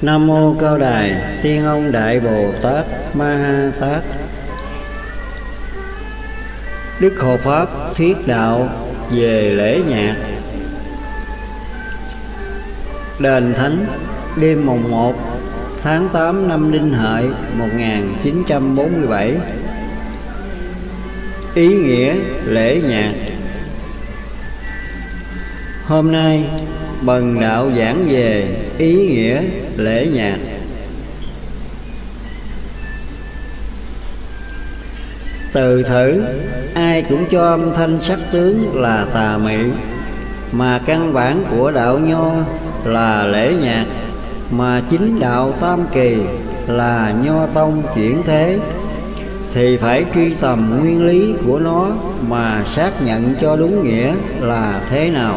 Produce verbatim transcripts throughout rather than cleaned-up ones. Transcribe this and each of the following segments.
Nam mô Cao Đài Thiên Ông Đại Bồ Tát Ma Ha Tát. Đức Hộ Pháp thuyết đạo về lễ nhạc. Đền Thánh đêm mùng một tháng tám năm Đinh Hợi một nghìn chín trăm bốn mươi bảy. Ý nghĩa lễ nhạc. Hôm nay bần đạo giảng về ý nghĩa lễ nhạc. Từ thử ai cũng cho âm thanh sắc tướng là tà mị, mà căn bản của đạo Nho là lễ nhạc, mà chính đạo Tam Kỳ là Nho tông chuyển thế, thì phải truy tầm nguyên lý của nó mà xác nhận cho đúng nghĩa là thế nào.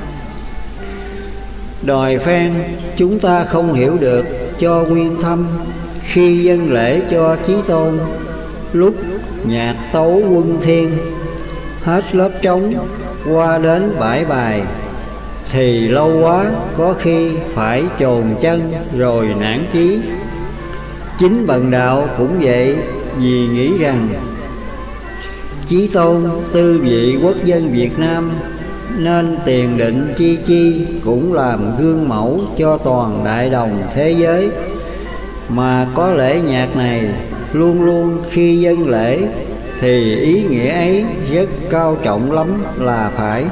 Đòi phen chúng ta không hiểu được cho nguyên thâm, khi dâng lễ cho Chí Tôn, lúc nhạc tấu quân thiên, hết lớp trống qua đến bãi bài, thì lâu quá có khi phải chồn chân rồi nản chí. Chính bần đạo cũng vậy, vì nghĩ rằng Chí Tôn tư vị quốc dân Việt Nam, nên tiền định chi chi cũng làm gương mẫu cho toàn đại đồng thế giới. Mà có lễ nhạc này luôn luôn khi dâng lễ, thì ý nghĩa ấy rất cao trọng lắm là phải.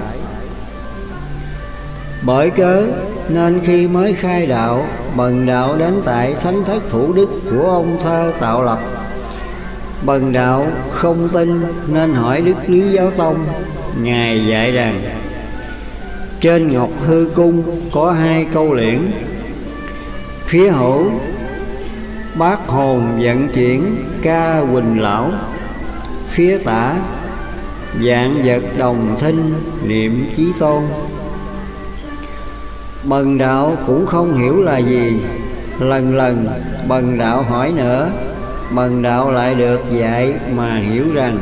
Bởi cớ nên khi mới khai đạo, bần đạo đến tại Thánh Thất Thủ Đức của ông Thơ Tạo Lập. Bần đạo không tin nên hỏi Đức Lý Giáo Tông. Ngài dạy rằng trên Ngọc Hư Cung có hai câu liễn: phía hữu bát hồn vận chuyển ca Quỳnh Lão, phía tả vạn vật đồng thinh niệm Chí Tôn. Bần đạo cũng không hiểu là gì. Lần lần bần đạo hỏi nữa, bần đạo lại được dạy mà hiểu rằng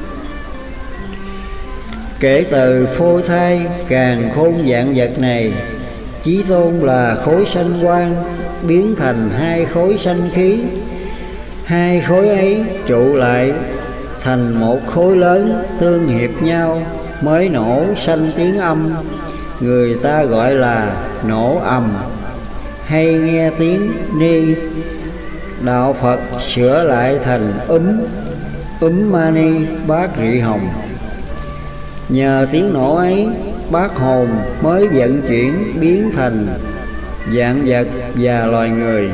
kể từ phôi thai càn khôn vạn vật này, Chí Tôn là khối sanh quang biến thành hai khối sanh khí. Hai khối ấy trụ lại thành một khối lớn, tương hiệp nhau mới nổ sanh tiếng âm, người ta gọi là nổ ầm, hay nghe tiếng ni. Đạo Phật sửa lại thành úm, úm mani bát rị hồng. Nhờ tiếng nổ ấy, bát hồn mới vận chuyển biến thành vạn vật và loài người.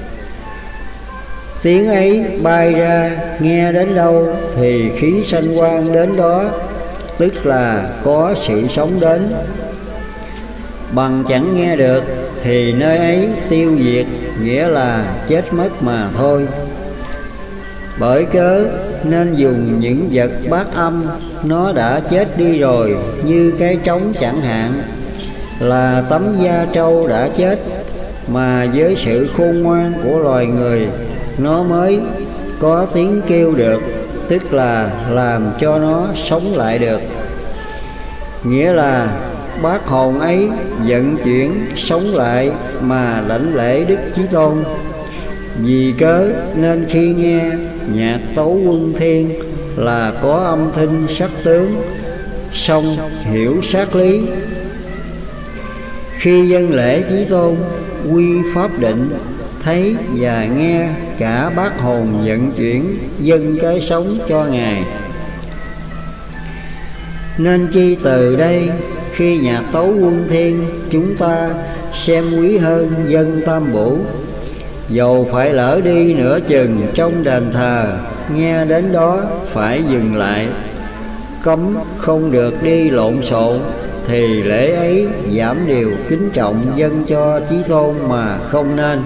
Tiếng ấy bay ra, nghe đến đâu thì khí sanh quang đến đó, tức là có sự sống đến. Bằng chẳng nghe được thì nơi ấy tiêu diệt, nghĩa là chết mất mà thôi. Bởi cớ nên dùng những vật bát âm nó đã chết đi rồi, như cái trống chẳng hạn, là tấm da trâu đã chết, mà với sự khôn ngoan của loài người nó mới có tiếng kêu được, tức là làm cho nó sống lại được. Nghĩa là bát hồn ấy vận chuyển sống lại mà lãnh lễ Đức Chí Tôn. Vì cớ nên khi nghe nhạc tấu quân thiên là có âm thanh sắc tướng, song hiểu sát lý. Khi dâng lễ Chí Tôn, quy pháp định, thấy và nghe cả bát hồn vận chuyển dâng cái sống cho Ngài. Nên chi từ đây khi nhạc tấu quân thiên, chúng ta xem quý hơn dân tam bổ. Dầu phải lỡ đi nửa chừng trong đền thờ, nghe đến đó phải dừng lại, cấm không được đi lộn xộn, thì lễ ấy giảm điều kính trọng dâng cho Chí Tôn mà không nên.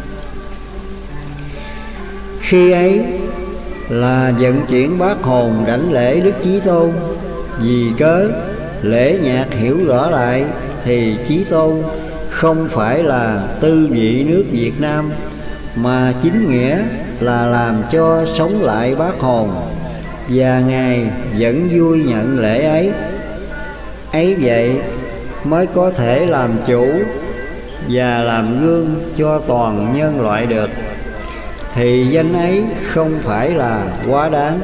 Khi ấy là vận chuyển bát hồn đảnh lễ Đức Chí Tôn. Vì cớ lễ nhạc hiểu rõ lại, thì Chí Tôn không phải là tư vị nước Việt Nam, mà chính nghĩa là làm cho sống lại bát hồn, và Ngài vẫn vui nhận lễ ấy. Ấy vậy mới có thể làm chủ và làm gương cho toàn nhân loại được, thì danh ấy không phải là quá đáng.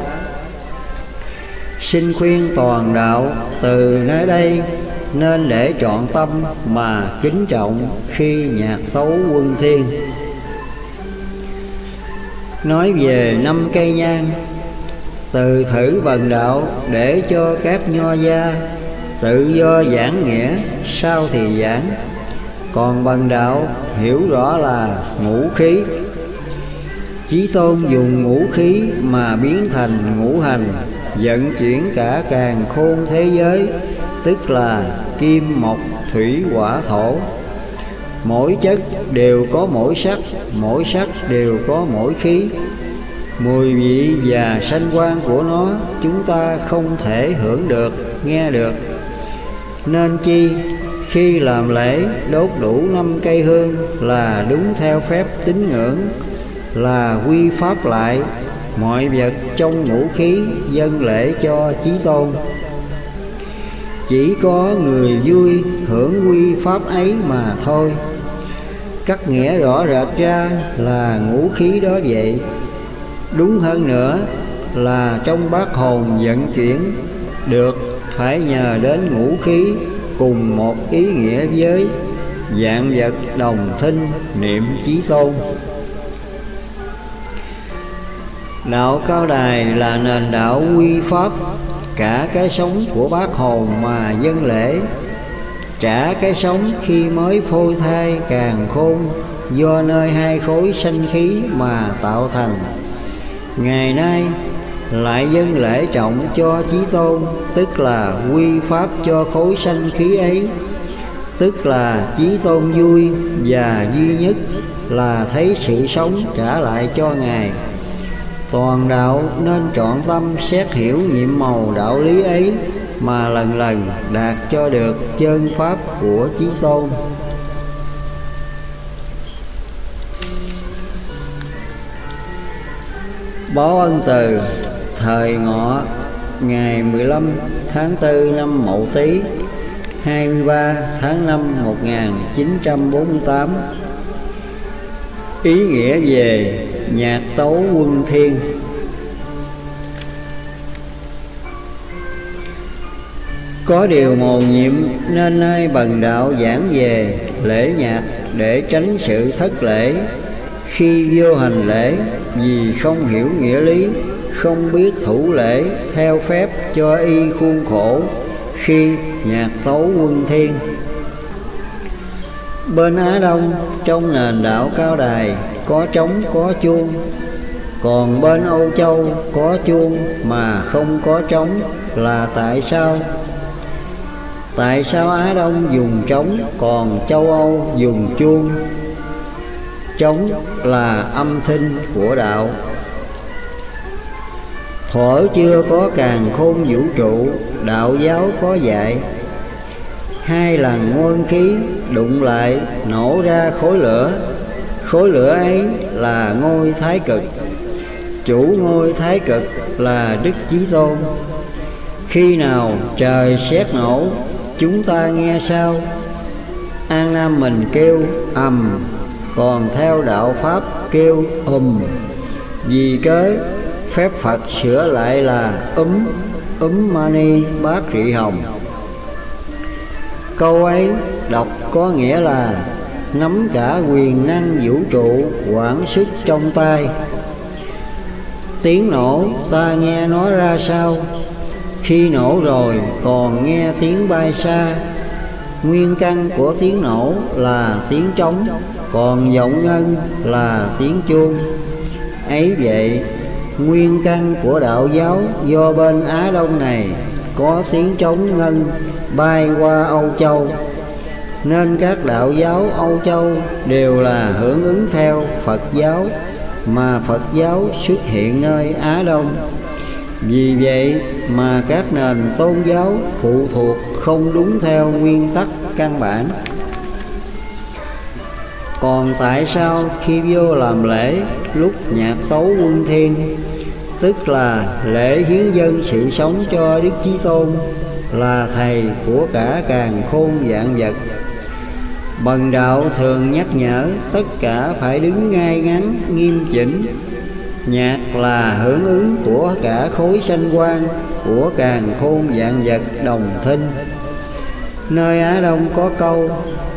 Xin khuyên toàn đạo từ nơi đây nên để trọn tâm mà kính trọng khi nhạc tấu Quân Thiên. Nói về năm cây nhang, từ thử bần đạo để cho các nho gia tự do giảng nghĩa, sao thì giảng. Còn bần đạo hiểu rõ là ngũ khí. Chí Tôn dùng ngũ khí mà biến thành ngũ hành, vận chuyển cả càn khôn thế giới, tức là kim, mộc, thủy, hỏa, thổ. Mỗi chất đều có mỗi sắc, mỗi sắc đều có mỗi khí. Mùi vị và sanh quang của nó chúng ta không thể hưởng được, nghe được. Nên chi khi làm lễ đốt đủ năm cây hương là đúng theo phép tín ngưỡng, là quy pháp lại mọi vật trong ngũ khí dâng lễ cho Chí Tôn. Chỉ có người vui hưởng quy pháp ấy mà thôi. Cắt nghĩa rõ rệt ra là ngũ khí đó vậy. Đúng hơn nữa là trong bát hồn vận chuyển được phải nhờ đến ngũ khí cùng một ý nghĩa với vạn vật đồng thinh niệm Chí Tôn. Đạo Cao Đài là nền đạo quy pháp, cả cái sống của bát hồn mà dâng lễ, trả cái sống khi mới phôi thai càn khôn do nơi hai khối sanh khí mà tạo thành. Ngày nay lại dâng lễ trọng cho Chí Tôn, tức là quy pháp cho khối sanh khí ấy, tức là Chí Tôn vui và duy nhất là thấy sự sống trả lại cho Ngài. Toàn đạo nên trọn tâm xét hiểu nhiệm màu đạo lý ấy mà lần lần đạt cho được chân pháp của Chí Tôn. Báo ân từ thời Ngọ ngày mười lăm tháng tư năm Mậu Tý, hai mươi ba tháng năm một nghìn chín trăm bốn mươi tám. Ý nghĩa về nhạc tấu Quân Thiên. Có điều mầu nhiệm nên nay bần đạo giảng về lễ nhạc để tránh sự thất lễ khi vô hành lễ, vì không hiểu nghĩa lý, không biết thủ lễ theo phép cho y khuôn khổ khi nhạc tấu Quân Thiên. Bên Á Đông trong nền đạo Cao Đài có trống có chuông, còn bên Âu Châu có chuông mà không có trống là tại sao? Tại sao Á Đông dùng trống còn châu Âu dùng chuông? Trống là âm thanh của đạo. Thuở chưa có càn khôn vũ trụ, đạo giáo có dạy hai lần nguyên khí đụng lại nổ ra khối lửa. Khối lửa ấy là ngôi Thái Cực. Chủ ngôi Thái Cực là Đức Chí Tôn. Khi nào trời sét nổ, chúng ta nghe sao? An Nam mình kêu ầm, còn theo đạo Pháp kêu ùm. Vì cớ phép Phật sửa lại là úm, úm mani bát rị hồng. Câu ấy đọc có nghĩa là nắm cả quyền năng vũ trụ quản sức trong tay. Tiếng nổ ta nghe nó ra sao? Khi nổ rồi còn nghe tiếng bay xa. Nguyên căn của tiếng nổ là tiếng trống, còn vọng ngân là tiếng chuông. Ấy vậy, nguyên căn của đạo giáo do bên Á Đông này có tiếng trống ngân bay qua Âu Châu, nên các đạo giáo Âu Châu đều là hưởng ứng theo Phật giáo, mà Phật giáo xuất hiện nơi Á Đông. Vì vậy mà các nền tôn giáo phụ thuộc không đúng theo nguyên tắc căn bản. Còn tại sao khi vô làm lễ lúc nhạc tấu Quân Thiên, tức là lễ hiến dâng sự sống cho Đức Chí Tôn, là thầy của cả càn khôn vạn vật, Bần đạo thường nhắc nhở tất cả phải đứng ngay ngắn nghiêm chỉnh. Nhạc là hưởng ứng của cả khối sanh quan, của càn khôn vạn vật đồng thinh. Nơi Á Đông có câu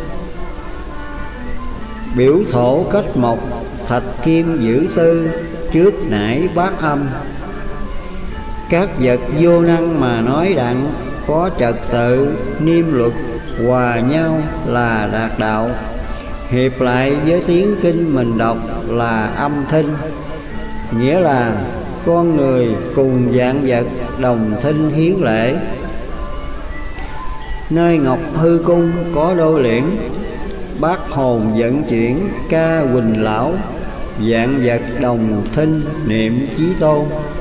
biểu thổ cách mộc, thạch kim giữ tư, trước nải bát âm. Các vật vô năng mà nói đặng, có trật tự niêm luật, hòa nhau là đạt đạo. Hiệp lại với tiếng kinh mình đọc là âm thinh, nghĩa là con người cùng vạn vật đồng thinh hiến lễ. Nơi Ngọc Hư Cung có đôi liễn, bát hồn vận chuyển ca Huỳnh Lão, vạn vật đồng thinh niệm Chí Tôn.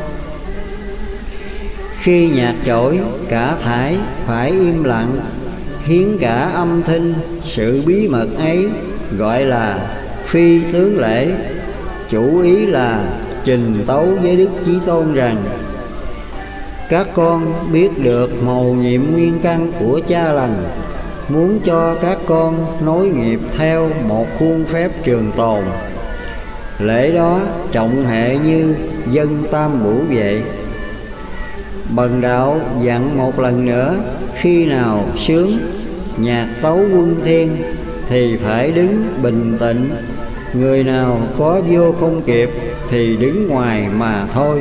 Khi nhạc trỗi cả thải phải im lặng, hiến cả âm thinh sự bí mật ấy, gọi là phi tướng lễ. Chủ ý là trình tấu với Đức Chí Tôn rằng các con biết được mầu nhiệm nguyên căn của cha lành, muốn cho các con nối nghiệp theo một khuôn phép trường tồn. Lễ đó trọng hệ như dân tam bửu vậy. Bần đạo dặn một lần nữa, khi nào sướng nhạc tấu quân thiên thì phải đứng bình tĩnh, người nào có vô không kịp thì đứng ngoài mà thôi.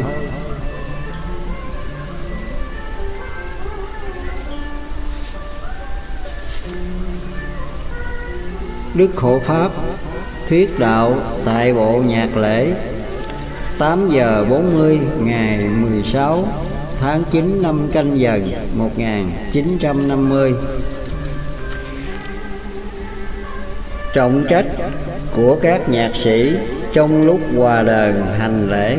Đức Hộ Pháp thuyết đạo tại bộ nhạc lễ tám giờ bốn mươi ngày mười sáu tháng chín năm Canh Dần một nghìn chín trăm năm mươi. Trọng trách của các nhạc sĩ trong lúc hòa đờn hành lễ.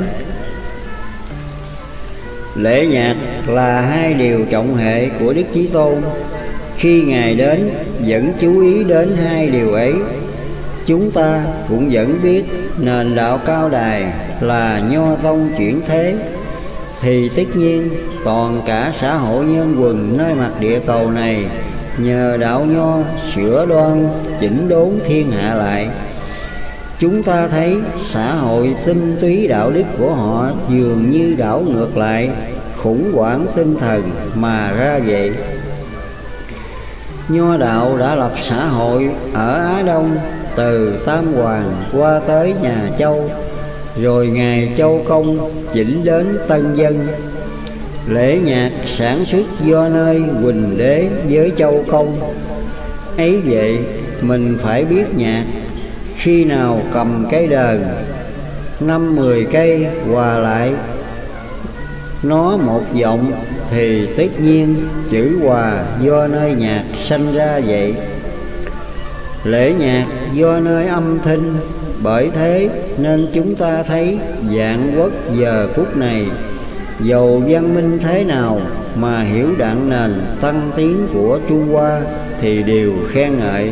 Lễ nhạc là hai điều trọng hệ của Đức Chí Tôn. Khi Ngài đến vẫn chú ý đến hai điều ấy. Chúng ta cũng vẫn biết nền đạo cao đài là Nho tông chuyển thế, thì tất nhiên toàn cả xã hội nhân quần nơi mặt địa cầu này nhờ đạo Nho sửa đoan chỉnh đốn thiên hạ lại. Chúng ta thấy xã hội tinh túy đạo đức của họ dường như đảo ngược lại, khủng hoảng tinh thần mà ra vậy. Nho đạo đã lập xã hội ở Á Đông từ Tam Hoàng qua tới nhà Châu, rồi ngài Châu Công chỉnh đến Tân Dân. Lễ nhạc sản xuất do nơi Huỳnh Đế với Châu Công. Ấy vậy mình phải biết nhạc, khi nào cầm cái đờn năm mười cây hòa lại nó một giọng thì tất nhiên chữ hòa do nơi nhạc sanh ra vậy. Lễ nhạc do nơi âm thanh, bởi thế nên chúng ta thấy vạn quốc giờ phút này dầu văn minh thế nào mà hiểu đặng nền tăng tiến của Trung Hoa thì đều khen ngợi.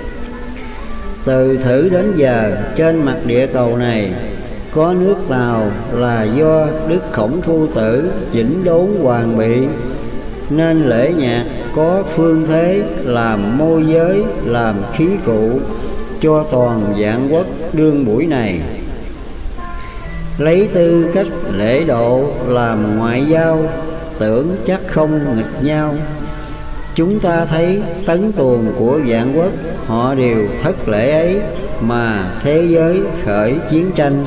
Từ thử đến giờ trên mặt địa cầu này có nước Tàu là do Đức Khổng Phu Tử chỉnh đốn hoàn bị, nên lễ nhạc có phương thế làm môi giới, làm khí cụ cho toàn vạn quốc đương buổi này. Lấy tư cách lễ độ làm ngoại giao, tưởng chắc không nghịch nhau. Chúng ta thấy tấn tuồng của vạn quốc họ đều thất lễ ấy mà thế giới khởi chiến tranh.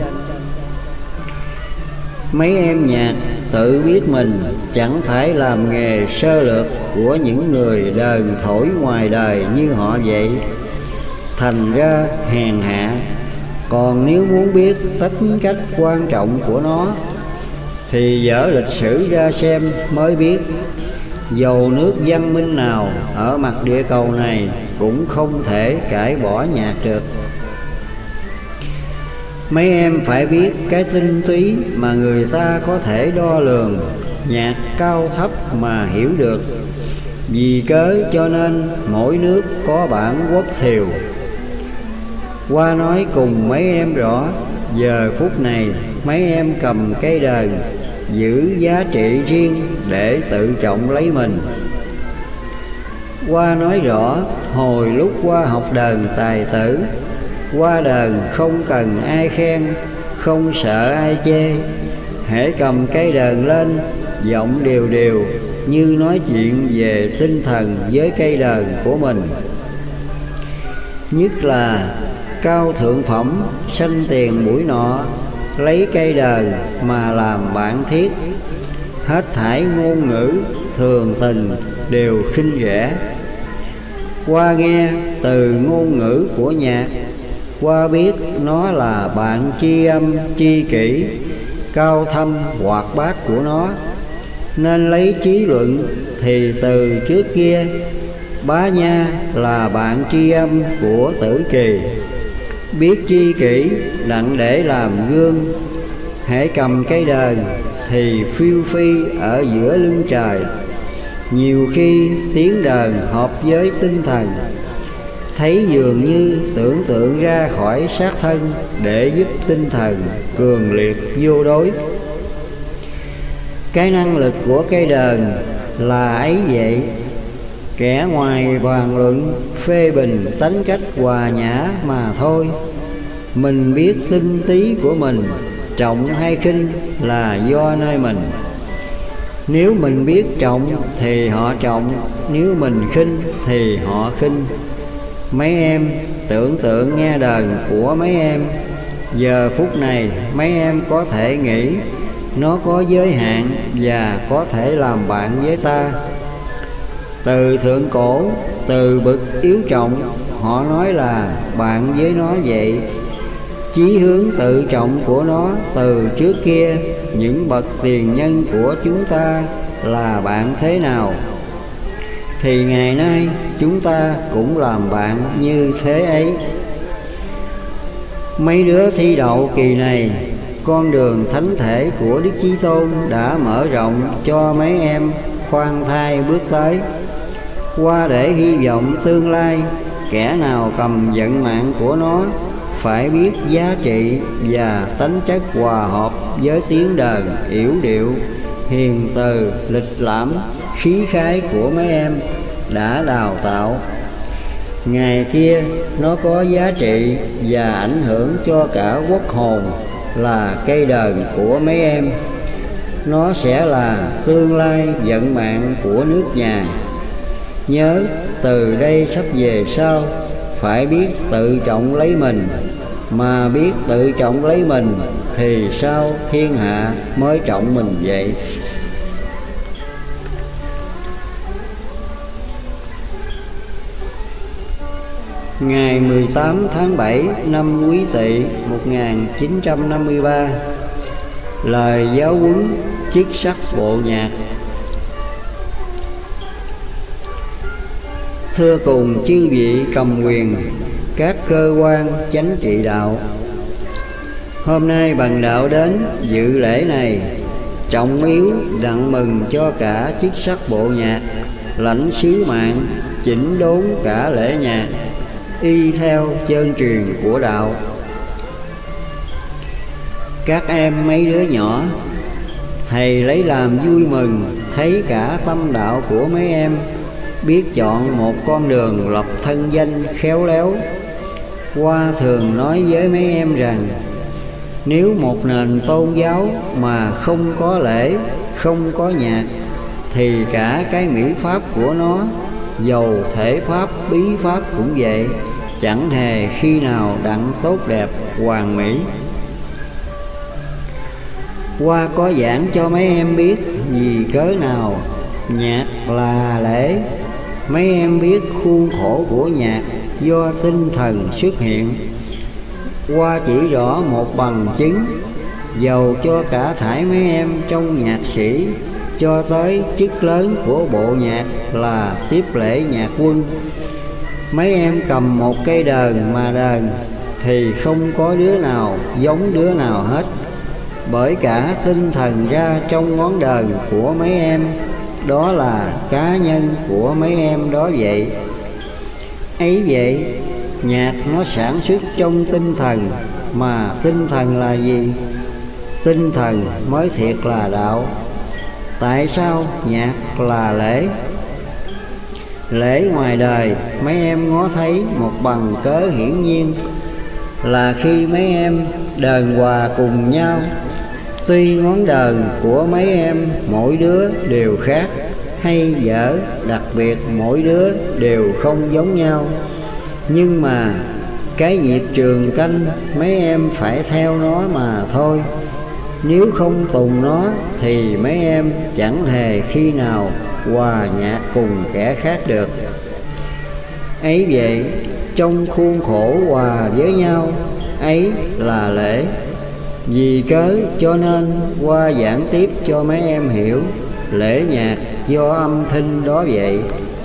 Mấy em nhạc tự biết mình chẳng phải làm nghề sơ lược của những người đờn thổi ngoài đời như họ vậy, thành ra hèn hạ. Còn nếu muốn biết tính cách quan trọng của nó thì dở lịch sử ra xem mới biết. Dầu nước văn minh nào ở mặt địa cầu này cũng không thể cãi bỏ nhạc được. Mấy em phải biết cái tinh túy mà người ta có thể đo lường nhạc cao thấp mà hiểu được. Vì cớ cho nên mỗi nước có bản quốc thiều. Qua nói cùng mấy em rõ, giờ phút này mấy em cầm cây đờn giữ giá trị riêng để tự trọng lấy mình. Qua nói rõ hồi lúc qua học đờn tài tử, qua đờn không cần ai khen, không sợ ai chê. Hễ cầm cây đờn lên, giọng đều đều như nói chuyện về tinh thần với cây đờn của mình. Nhất là cao thượng phẩm sanh tiền buổi nọ, lấy cây đờn mà làm bạn thiết. Hết thảy ngôn ngữ thường tình đều khinh rẻ. Qua nghe từ ngôn ngữ của nhạc, qua biết nó là bạn tri âm tri kỷ, cao thâm hoạt bát của nó. Nên lấy trí luận thì từ trước kia, Bá Nha là bạn tri âm của Tử Kỳ. Biết tri kỷ đặng để làm gương, hễ cầm cây đờn thì phiêu phi ở giữa lưng trời. Nhiều khi tiếng đờn hợp với tinh thần, thấy dường như tưởng tượng ra khỏi xác thân, để giúp tinh thần cường liệt vô đối. Cái năng lực của cây đờn là ấy vậy. Kẻ ngoài bàn luận phê bình tánh cách hòa nhã mà thôi. Mình biết tinh tí của mình trọng hay khinh là do nơi mình. Nếu mình biết trọng thì họ trọng, nếu mình khinh thì họ khinh. Mấy em tưởng tượng nghe đờn của mấy em, giờ phút này mấy em có thể nghĩ nó có giới hạn và có thể làm bạn với ta. Từ thượng cổ, từ bậc yếu trọng, họ nói là bạn với nó vậy. Chí hướng tự trọng của nó từ trước kia, những bậc tiền nhân của chúng ta là bạn thế nào, thì ngày nay chúng ta cũng làm bạn như thế ấy. Mấy đứa thi đậu kỳ này, con đường thánh thể của Đức Chí Tôn đã mở rộng cho mấy em khoan thai bước tới. Qua để hy vọng tương lai, kẻ nào cầm vận mạng của nó phải biết giá trị và tánh chất hòa hợp với tiếng đờn yểu điệu, hiền từ, lịch lãm, khí khái của mấy em đã đào tạo. Ngày kia nó có giá trị và ảnh hưởng cho cả quốc hồn là cây đờn của mấy em. Nó sẽ là tương lai vận mạng của nước nhà. Nhớ từ đây sắp về sau, phải biết tự trọng lấy mình. Mà biết tự trọng lấy mình thì sao thiên hạ mới trọng mình vậy. Ngày mười tám tháng bảy năm Quý Tỵ một nghìn chín trăm năm mươi ba, lời giáo huấn chức sắc bộ nhạc. Thưa cùng chư vị cầm quyền, các cơ quan chánh trị đạo, hôm nay bằng đạo đến dự lễ này, trọng yếu đặng mừng cho cả chức sắc bộ nhạc, lãnh sứ mạng chỉnh đốn cả lễ nhạc, y theo chân truyền của đạo. Các em mấy đứa nhỏ, thầy lấy làm vui mừng thấy cả tâm đạo của mấy em biết chọn một con đường lập thân danh khéo léo. Qua thường nói với mấy em rằng, nếu một nền tôn giáo mà không có lễ, không có nhạc, thì cả cái mỹ pháp của nó, dầu thể pháp, bí pháp cũng vậy, chẳng hề khi nào đặng tốt đẹp hoàn mỹ. Qua có giảng cho mấy em biết vì cớ nào nhạc là lễ. Mấy em biết khuôn khổ của nhạc do tinh thần xuất hiện. Qua chỉ rõ một bằng chứng, dầu cho cả thải mấy em trong nhạc sĩ, cho tới chức lớn của bộ nhạc là tiếp lễ nhạc quân. Mấy em cầm một cây đờn mà đờn thì không có đứa nào giống đứa nào hết, bởi cả tinh thần ra trong ngón đờn của mấy em, đó là cá nhân của mấy em đó vậy. Ấy vậy, nhạc nó sản xuất trong tinh thần, mà tinh thần là gì? Tinh thần mới thiệt là đạo. Tại sao nhạc là lễ? Lễ ngoài đời mấy em ngó thấy một bằng cớ hiển nhiên là khi mấy em đờn hòa cùng nhau. Tuy ngón đờn của mấy em mỗi đứa đều khác, hay dở đặc biệt mỗi đứa đều không giống nhau, nhưng mà cái nhịp trường canh mấy em phải theo nó mà thôi. Nếu không tùng nó thì mấy em chẳng hề khi nào hòa nhạc cùng kẻ khác được. Ấy vậy, trong khuôn khổ hòa với nhau, ấy là lễ. Vì cớ cho nên qua giảng tiếp cho mấy em hiểu lễ nhạc do âm thanh đó vậy.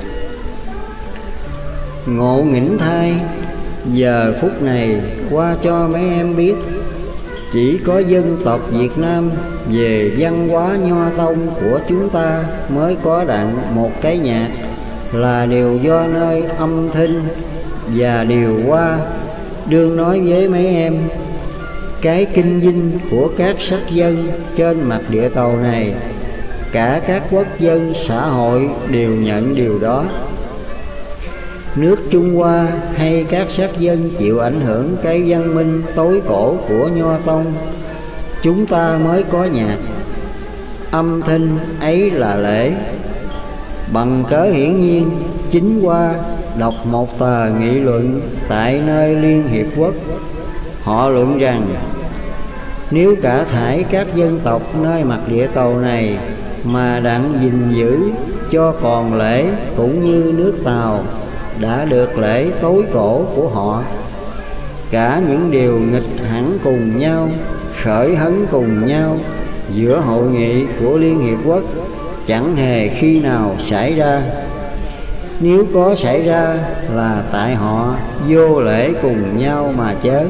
Ngộ nghĩnh thai, giờ phút này qua cho mấy em biết, chỉ có dân tộc Việt Nam về văn hóa nho tông của chúng ta mới có đặng một cái nhạc, là điều do nơi âm thanh và điều qua đương nói với mấy em. Cái kinh dinh của các sắc dân trên mặt địa cầu này, cả các quốc dân xã hội đều nhận điều đó. Nước Trung Hoa hay các sắc dân chịu ảnh hưởng cái văn minh tối cổ của nho tông, chúng ta mới có nhạc. Âm thanh ấy là lễ. Bằng cớ hiển nhiên, chính Hoa đọc một tờ nghị luận tại nơi Liên Hiệp Quốc. Họ luận rằng nếu cả thảy các dân tộc nơi mặt địa cầu này mà đặng gìn giữ cho còn lễ cũng như nước Tàu đã được lễ tối cổ của họ, cả những điều nghịch hẳn cùng nhau, khởi hấn cùng nhau giữa hội nghị của Liên Hiệp Quốc chẳng hề khi nào xảy ra. Nếu có xảy ra là tại họ vô lễ cùng nhau mà chớ.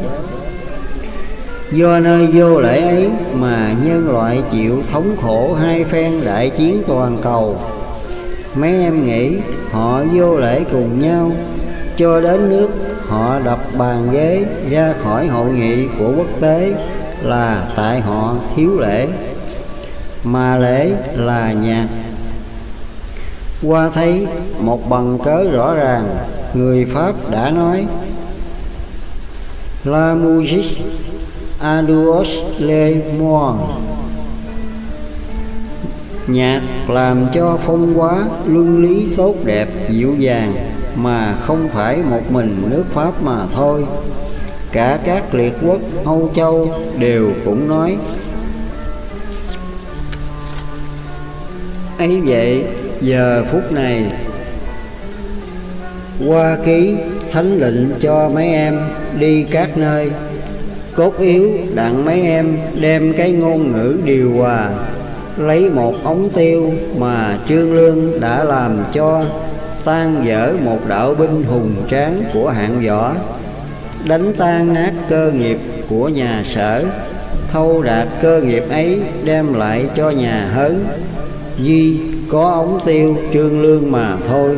Do nơi vô lễ ấy mà nhân loại chịu thống khổ hai phen đại chiến toàn cầu. Mấy em nghĩ họ vô lễ cùng nhau cho đến nước họ đập bàn ghế ra khỏi hội nghị của quốc tế là tại họ thiếu lễ, mà lễ là nhạc. Qua thấy một bằng cớ rõ ràng, người Pháp đã nói La musique a douce les moines, nhạc làm cho phong hóa luân lý tốt đẹp dịu dàng, mà không phải một mình nước Pháp mà thôi, cả các liệt quốc Âu Châu đều cũng nói. Ấy vậy, giờ phút này Hoa ký thánh lệnh cho mấy em đi các nơi, cốt yếu đặng mấy em đem cái ngôn ngữ điều hòa, lấy một ống tiêu mà Trương Lương đã làm cho tan dở một đạo binh hùng tráng của hạng võ, đánh tan nát cơ nghiệp của nhà Sở, thâu đạt cơ nghiệp ấy đem lại cho nhà Hớn, duy có ống tiêu Trương Lương mà thôi.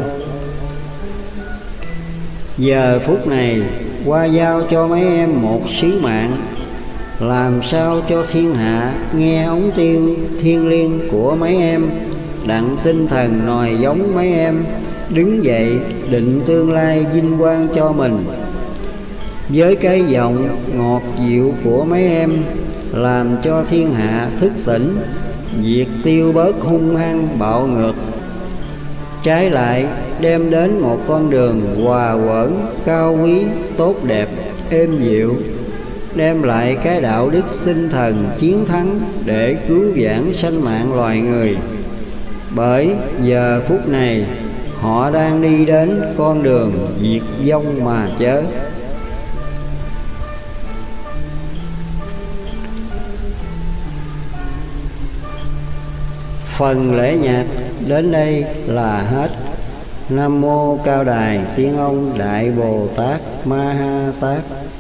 Giờ phút này qua giao cho mấy em một sứ mạng, làm sao cho thiên hạ nghe ống tiêu thiên liêng của mấy em, đặng tinh thần nòi giống mấy em, đứng dậy định tương lai vinh quang cho mình. Với cái giọng ngọt dịu của mấy em, làm cho thiên hạ thức tỉnh, diệt tiêu bớt hung hăng bạo ngược, trái lại đem đến một con đường hòa quẩn cao quý tốt đẹp êm dịu, đem lại cái đạo đức tinh thần chiến thắng để cứu vãn sanh mạng loài người. Bởi giờ phút này họ đang đi đến con đường diệt vong mà chớ. Phần lễ nhạc đến đây là hết. Nam mô Cao Đài Tiên Ông Đại Bồ Tát Ma Ha Tát.